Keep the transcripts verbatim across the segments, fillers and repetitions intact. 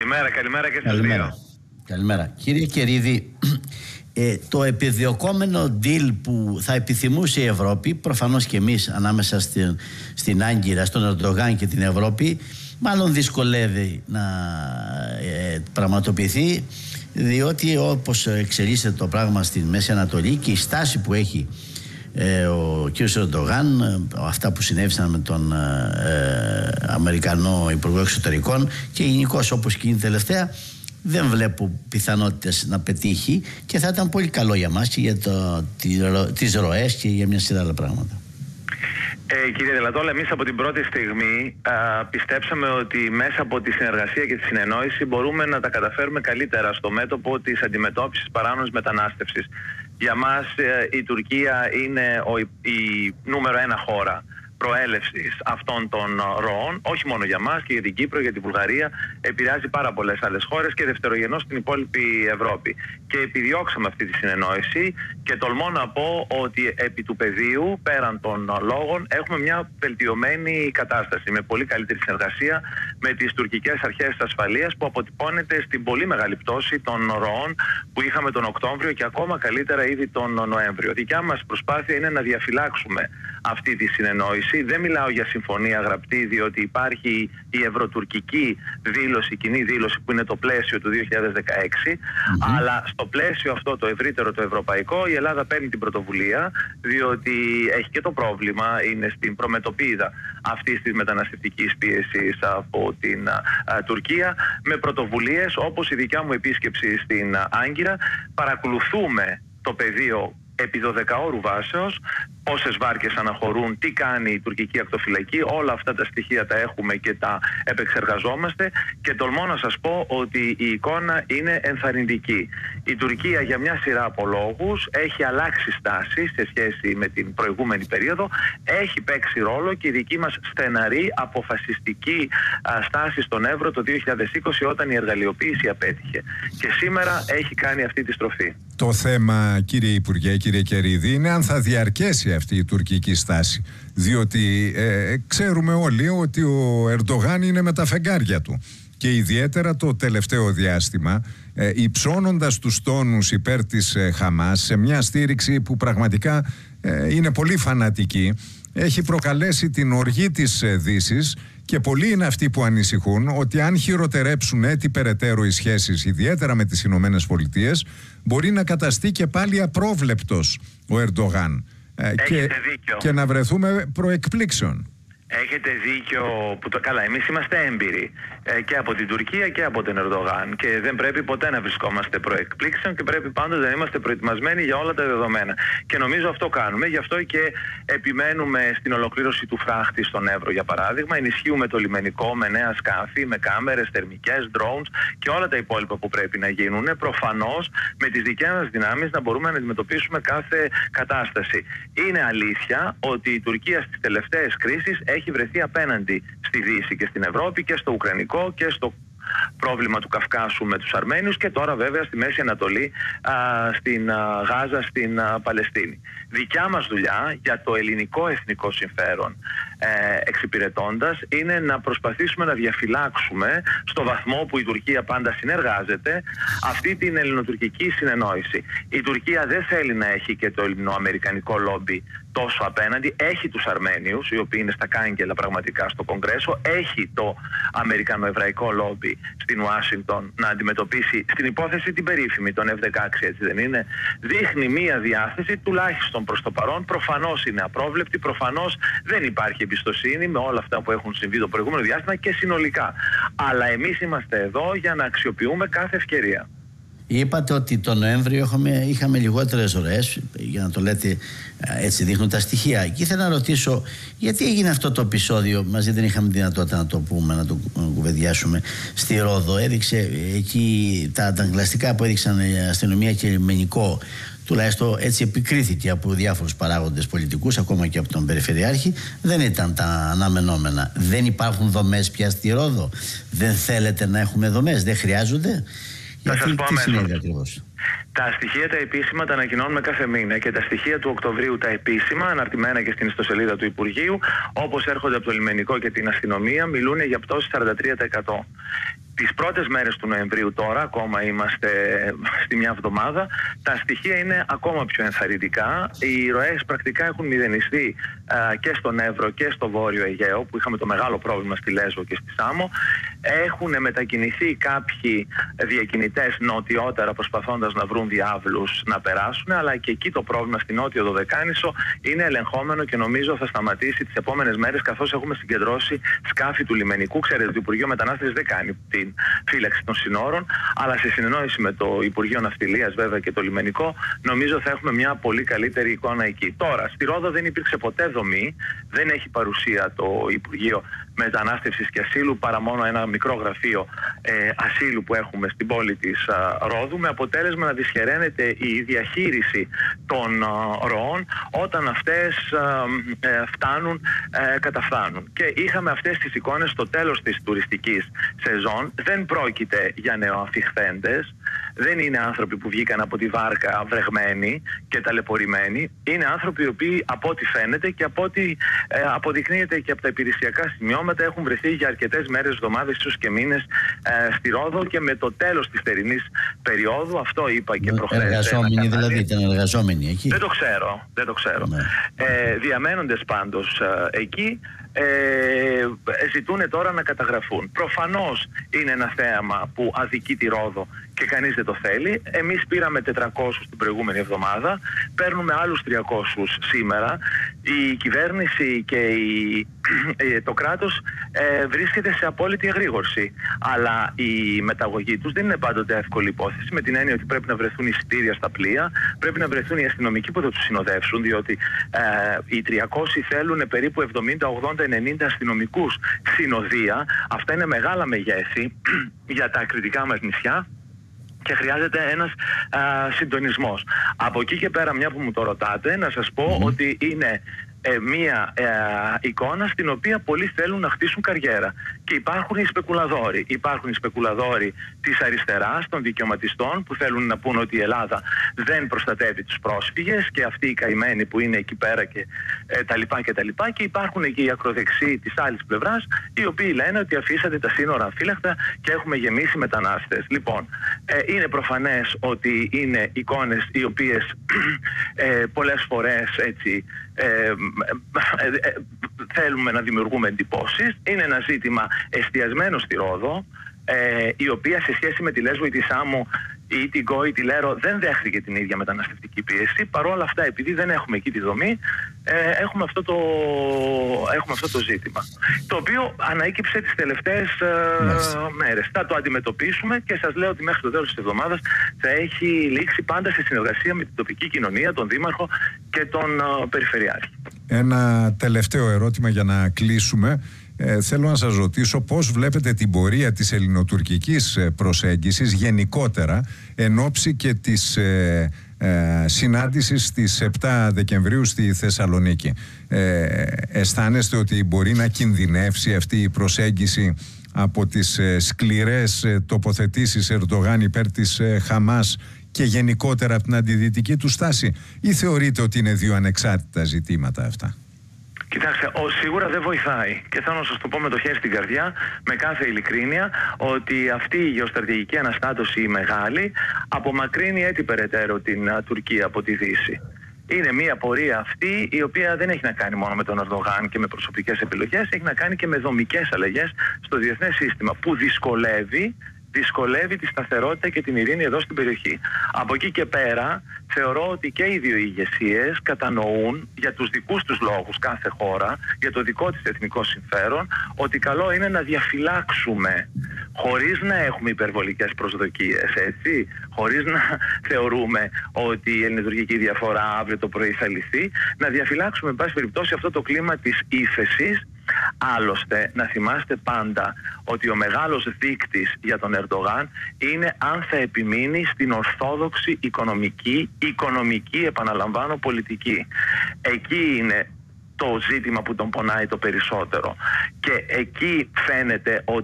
Καλημέρα, καλημέρα και στους δύο. Καλημέρα. Κύριε Κερίδη, ε, το επιδιωκόμενο deal που θα επιθυμούσε η Ευρώπη, προφανώς και εμείς ανάμεσα στην, στην Άγκυρα, στον Ερντογάν και την Ευρώπη, μάλλον δυσκολεύει να ε, πραγματοποιηθεί, διότι όπως εξελίσσεται το πράγμα στην Μέση Ανατολή και η στάση που έχει ε, ο κ. Ερντογάν, αυτά που συνέβησαν με τον ε, Αμερικανό Υπουργό Εξωτερικών και γενικώς όπως και είναι τελευταία, δεν βλέπω πιθανότητες να πετύχει και θα ήταν πολύ καλό για μας και για το, τις ροές και για μια σειρά άλλα πράγματα. Ε, κύριε Δελατόλα, εμείς από την πρώτη στιγμή α, πιστέψαμε ότι μέσα από τη συνεργασία και τη συνεννόηση μπορούμε να τα καταφέρουμε καλύτερα στο μέτωπο της αντιμετώπισης παράνομης μετανάστευσης. Για μας ε, η Τουρκία είναι ο, η νούμερο ένα χώρα προέλευσης αυτών των ροών, όχι μόνο για μας και για την Κύπρο, για την Βουλγαρία, επηρεάζει πάρα πολλές άλλες χώρες και δευτερογενώς στην υπόλοιπη Ευρώπη. Και επιδιώξαμε αυτή τη συνεννόηση και τολμώ να πω ότι επί του πεδίου, πέραν των λόγων, έχουμε μια βελτιωμένη κατάσταση με πολύ καλύτερη συνεργασία με τις τουρκικές αρχές ασφαλείας που αποτυπώνεται στην πολύ μεγάλη πτώση των ροών που είχαμε τον Οκτώβριο και ακόμα καλύτερα ήδη τον Νοέμβριο. Δικιά μας προσπάθεια είναι να διαφυλάξουμε αυτή τη συνεννόηση. Δεν μιλάω για συμφωνία γραπτή, διότι υπάρχει η ευρωτουρκική δήλωση, η κοινή δήλωση που είναι το πλαίσιο του δύο χιλιάδες δεκαέξι, mm-hmm. αλλά στο πλαίσιο αυτό το ευρύτερο, το ευρωπαϊκό, η Ελλάδα παίρνει την πρωτοβουλία, διότι έχει και το πρόβλημα, είναι στην προμετωπίδα αυτής της μεταναστευτικής πίεσης από την α, α, Τουρκία, με πρωτοβουλίες όπως η δικιά μου επίσκεψη στην α, Άγκυρα. Παρακολουθούμε το πεδίο επί δωδεκαώρου βάσεως, πόσες βάρκες αναχωρούν, τι κάνει η τουρκική ακτοφυλακή, όλα αυτά τα στοιχεία τα έχουμε και τα επεξεργαζόμαστε και τολμώ να σας πω ότι η εικόνα είναι ενθαρρυντική. Η Τουρκία για μια σειρά από λόγους έχει αλλάξει στάση σε σχέση με την προηγούμενη περίοδο, έχει παίξει ρόλο και η δική μας στεναρή αποφασιστική α, στάση στον Εύρο το δύο χιλιάδες είκοσι όταν η εργαλειοποίηση απέτυχε. Και σήμερα έχει κάνει αυτή τη στροφή. Το θέμα, κύριε Υπουργέ, κύριε Κερίδη, είναι αν θα διαρκέσει αυτή η τουρκική στάση. Διότι ε, ξέρουμε όλοι ότι ο Ερντογάν είναι με τα φεγγάρια του. Και ιδιαίτερα το τελευταίο διάστημα, ε, υψώνοντας τους τόνους υπέρ της ε, Χαμάς, σε μια στήριξη που πραγματικά ε, είναι πολύ φανατική, έχει προκαλέσει την οργή της ε, Δύσης. Και πολλοί είναι αυτοί που ανησυχούν ότι αν χειροτερέψουν έτσι περαιτέρω οι σχέσεις, ιδιαίτερα με τις Ηνωμένες Πολιτείες, μπορεί να καταστεί και πάλι απρόβλεπτος ο Ερντογάν και, και να βρεθούμε προεκπλήξεων. Έχετε δίκιο που το καλά. Εμείς είμαστε έμπειροι ε, και από την Τουρκία και από τον Ερντογάν και δεν πρέπει ποτέ να βρισκόμαστε προεκπλήξεων και πρέπει πάντοτε να είμαστε προετοιμασμένοι για όλα τα δεδομένα. Και νομίζω αυτό κάνουμε. Γι' αυτό και επιμένουμε στην ολοκλήρωση του φράχτη στον Εύρο, για παράδειγμα. Ενισχύουμε το λιμενικό με νέα σκάφη, με κάμερες, θερμικές, drones και όλα τα υπόλοιπα που πρέπει να γίνουν. Προφανώς με τις δικές μας δυνάμεις να μπορούμε να αντιμετωπίσουμε κάθε κατάσταση. Είναι αλήθεια ότι η Τουρκία στις τελευταίες κρίσεις έχει βρεθεί απέναντι στη Δύση και στην Ευρώπη και στο Ουκρανικό και στο πρόβλημα του Καυκάσου με τους Αρμένιους και τώρα βέβαια στη Μέση Ανατολή, α, στην α, Γάζα, στην α, Παλαιστίνη. Δικιά μας δουλειά για το ελληνικό εθνικό συμφέρον ε, εξυπηρετώντας είναι να προσπαθήσουμε να διαφυλάξουμε στο βαθμό που η Τουρκία πάντα συνεργάζεται αυτή την ελληνοτουρκική συνεννόηση. Η Τουρκία δεν θέλει να έχει και το ελληνοαμερικανικό λόμπι τόσο απέναντι, έχει τους Αρμένιους οι οποίοι είναι στα κάγκελα πραγματικά στο Κογκρέσο, έχει το αμερικανοεβραϊκό λόμπι στην Ουάσιγκτον να αντιμετωπίσει στην υπόθεση την περίφημη, τον εφ δεκαέξι, έτσι δεν είναι? Δείχνει μία διάθεση τουλάχιστον προς το παρόν, προφανώς είναι απρόβλεπτη, προφανώς δεν υπάρχει εμπιστοσύνη με όλα αυτά που έχουν συμβεί το προηγούμενο διάστημα και συνολικά. Αλλά εμείς είμαστε εδώ για να αξιοποιούμε κάθε ευκαιρία. Είπατε ότι το Νοέμβριο είχαμε, είχαμε λιγότερες ώρες, για να το λέτε έτσι δείχνουν τα στοιχεία. Και ήθελα να ρωτήσω γιατί έγινε αυτό το επεισόδιο, μαζί δεν είχαμε δυνατότητα να το πούμε, να το κουβεντιάσουμε, στη Ρόδο. Έδειξε εκεί τα ανταγκλαστικά που έδειξαν η αστυνομία και λιμενικό, τουλάχιστον έτσι επικρίθηκε από διάφορους παράγοντες πολιτικούς, ακόμα και από τον Περιφερειάρχη, δεν ήταν τα αναμενόμενα. Δεν υπάρχουν δομές πια στη Ρόδο? Δεν θέλετε να έχουμε δομές? Δεν χρειάζονται? Θα σας πω τι συνέβη ακριβώς? Τα στοιχεία τα επίσημα τα ανακοινώνουμε κάθε μήνα και τα στοιχεία του Οκτωβρίου τα επίσημα, αναρτημένα και στην ιστοσελίδα του Υπουργείου, όπως έρχονται από το λιμενικό και την αστυνομία, μιλούν για πτώση σαράντα τρία τοις εκατό. Τις πρώτες μέρες του Νοεμβρίου τώρα, ακόμα είμαστε στη μια εβδομάδα, τα στοιχεία είναι ακόμα πιο ενθαρρυντικά. Οι ροές πρακτικά έχουν μηδενιστεί α, και στον Εύρο και στο Βόρειο Αιγαίο, που είχαμε το μεγάλο πρόβλημα στη Λέσβο και στη Σάμο. Έχουν μετακινηθεί κάποιοι διακινητές νοτιότερα, προσπαθώντας να βρουν διάβλους να περάσουν, αλλά και εκεί το πρόβλημα στην Νότιο Δωδεκάνησο είναι ελεγχόμενο και νομίζω θα σταματήσει τις επόμενες μέρες, καθώς έχουμε συγκεντρώσει σκάφη του λιμενικού. Ξέρετε, το Υπουργείο Μετανάστευσης δεν κάνει την φύλαξη των συνόρων, αλλά σε συνεννόηση με το Υπουργείο Ναυτιλίας βέβαια και το λιμενικό, νομίζω θα έχουμε μια πολύ καλύτερη εικόνα εκεί. Τώρα, στη Ρόδο δεν υπήρξε ποτέ δομή, δεν έχει παρουσία το Υπουργείο Μετανάστευσης και Ασύλου, παρά μόνο ένα μικρό γραφείο ε, ασύλου που έχουμε στην πόλη της α, Ρόδου, με αποτέλεσμα να δυσχεραίνεται η διαχείριση των α, ροών όταν αυτές α, ε, φτάνουν, ε, καταφθάνουν. Και είχαμε αυτές τις εικόνες στο τέλος της τουριστικής σεζόν. Δεν πρόκειται για νεοαφιχθέντες, δεν είναι άνθρωποι που βγήκαν από τη βάρκα βρεγμένοι και ταλαιπωρημένοι. Είναι άνθρωποι οι οποίοι, από ό,τι φαίνεται και από ό,τι ε, αποδεικνύεται και από τα υπηρεσιακά σημειώματα, έχουν βρεθεί για αρκετές μέρες, εβδομάδες, ίσως και μήνες ε, στη Ρόδο, και με το τέλος της θερινής περίοδου, αυτό είπα και προχθές. Εργαζόμενοι δηλαδή, ήταν εργαζόμενοι εκεί. Δεν το ξέρω, δεν το ξέρω. Ναι. Ε, διαμένοντες πάντως ε, εκεί. Ε, ζητούν τώρα να καταγραφούν. Προφανώς είναι ένα θέαμα που αδικεί τη Ρόδο και κανείς δεν το θέλει. Εμείς πήραμε τετρακόσιους την προηγούμενη εβδομάδα, παίρνουμε άλλους τριακόσιους σήμερα. Η κυβέρνηση και η, το κράτος ε, βρίσκεται σε απόλυτη εγρήγορση. Αλλά η μεταγωγή τους δεν είναι πάντοτε εύκολη υπόθεση, με την έννοια ότι πρέπει να βρεθούν εισιτήρια στα πλοία, πρέπει να βρεθούν οι αστυνομικοί που θα τους συνοδεύσουν, διότι ε, οι τριακόσιοι θέλουν περίπου εβδομήντα, ογδόντα, ενενήντα αστυνομικούς συνοδεία. Αυτά είναι μεγάλα μεγέθη για τα κριτικά μας νησιά και χρειάζεται ένας α, συντονισμός. Από εκεί και πέρα, μια που μου το ρωτάτε, να σας πω mm. ότι είναι ε, μία ε, εικόνα στην οποία πολλοί θέλουν να χτίσουν καριέρα. Και υπάρχουν οι σπεκουλαδόροι. Υπάρχουν οι σπεκουλαδόροι της αριστεράς, των δικαιωματιστών, που θέλουν να πούν ότι η Ελλάδα δεν προστατεύει τους πρόσφυγες και αυτοί οι καημένοι που είναι εκεί πέρα και ε, τα λοιπά και τα λοιπά. Και υπάρχουν και οι ακροδεξιοί της άλλης πλευράς, οι οποίοι λένε ότι αφήσατε τα σύνορα αμφύλακτα και έχουμε γεμίσει μετανάστες. Λοιπόν, ε, είναι προφανές ότι είναι εικόνες οι οποίες ε, πολλές φορές έτσι ε, ε, ε, ε, θέλουμε να δημιουργούμε εντυπώσεις. Είναι ένα ζήτημα εστιασμένο στη Ρόδο, ε, η οποία σε σχέση με τη Λέσβο ή τη Σάμο ή την Κό ή τη Λέρο δεν δέχθηκε την ίδια μεταναστευτική πίεση. Παρ' όλα αυτά, επειδή δεν έχουμε εκεί τη δομή, ε, έχουμε, αυτό το, έχουμε αυτό το ζήτημα, το οποίο αναείκυψε τις τελευταίες ε, μέρες. Θα το αντιμετωπίσουμε και σας λέω ότι μέχρι το τέλος της εβδομάδας θα έχει λήξει, πάντα σε συνεργασία με την τοπική κοινωνία, τον Δήμαρχο και τον ε, Περιφερειάρχη. Ένα τελευταίο ερώτημα για να κλείσουμε. Ε, θέλω να σας ρωτήσω πώς βλέπετε την πορεία της ελληνοτουρκικής προσέγγισης γενικότερα εν ώψη και της ε, ε, συνάντησης στις επτά Δεκεμβρίου στη Θεσσαλονίκη. Ε, αισθάνεστε ότι μπορεί να κινδυνεύσει αυτή η προσέγγιση από τις ε, σκληρές ε, τοποθετήσεις Ερντογάν υπέρ της ε, Χαμάς και γενικότερα από την αντιδυτική του στάση, ή θεωρείτε ότι είναι δύο ανεξάρτητα ζητήματα αυτά? Κοιτάξτε, ο, σίγουρα δεν βοηθάει, και θέλω να σας το πω με το χέρι στην καρδιά, με κάθε ειλικρίνεια, ότι αυτή η γεωστρατηγική αναστάτωση η μεγάλη απομακρύνει έτσι περαιτέρω την α, Τουρκία από τη Δύση. Είναι μια πορεία αυτή η οποία δεν έχει να κάνει μόνο με τον Ερντογάν και με προσωπικές επιλογές, έχει να κάνει και με δομικές αλλαγές στο διεθνές σύστημα, που δυσκολεύει δυσκολεύει τη σταθερότητα και την ειρήνη εδώ στην περιοχή. Από εκεί και πέρα θεωρώ ότι και οι δύο ηγεσίες κατανοούν για τους δικούς τους λόγους κάθε χώρα, για το δικό της εθνικό συμφέρον, ότι καλό είναι να διαφυλάξουμε, χωρίς να έχουμε υπερβολικές προσδοκίες, έτσι, χωρίς να θεωρούμε ότι η ελληνοτουρκική διαφορά αύριο το πρωί θα λυθεί, να διαφυλάξουμε, εν πάση περιπτώσει, αυτό το κλίμα της ύφεσης. Άλλωστε, να θυμάστε πάντα ότι ο μεγάλος δείκτης για τον Ερντογάν είναι αν θα επιμείνει στην ορθόδοξη οικονομική, οικονομική, επαναλαμβάνω, πολιτική. Εκεί είναι το ζήτημα που τον πονάει το περισσότερο. Και εκεί φαίνεται ότι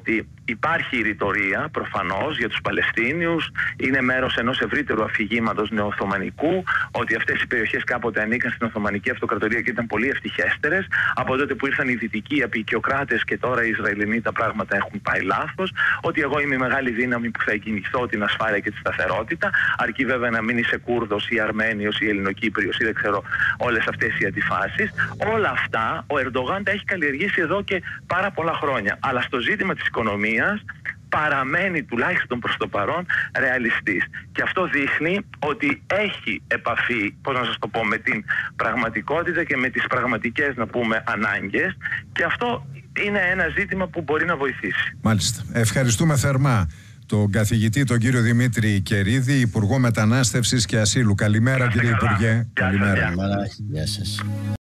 Υπάρχει η ρητορία προφανώς για τους Παλαιστίνιους, είναι μέρος ενός ευρύτερου αφηγήματος νεοοθωμανικού, ότι αυτές οι περιοχές κάποτε ανήκαν στην Οθωμανική Αυτοκρατορία και ήταν πολύ ευτυχέστερες. Από τότε που ήρθαν οι δυτικοί αποικιοκράτες και τώρα οι Ισραηλινοί τα πράγματα έχουν πάει λάθος. Ότι εγώ είμαι η μεγάλη δύναμη που θα εγγυηθώ την ασφάλεια και τη σταθερότητα, αρκεί βέβαια να μην είσαι Κούρδος ή Αρμένιος ή Ελληνοκύπριος ή δεν ξέρω όλες αυτές οι αντιφάσεις. Όλα αυτά ο Ερντογάν τα έχει καλλιεργήσει εδώ και πάρα πολλά χρόνια. Αλλά στο ζήτημα της οικονομίας παραμένει τουλάχιστον προς το παρόν ρεαλιστής. Και αυτό δείχνει ότι έχει επαφή, πώς να σας το πω, με την πραγματικότητα και με τις πραγματικές, να πούμε, ανάγκες, και αυτό είναι ένα ζήτημα που μπορεί να βοηθήσει. Μάλιστα. Ευχαριστούμε θερμά τον καθηγητή, τον κύριο Δημήτρη Κερίδη, Υπουργό Μετανάστευσης και Ασύλου. Καλημέρα, κύριε Υπουργέ. Καλημέρα. Γεια σας.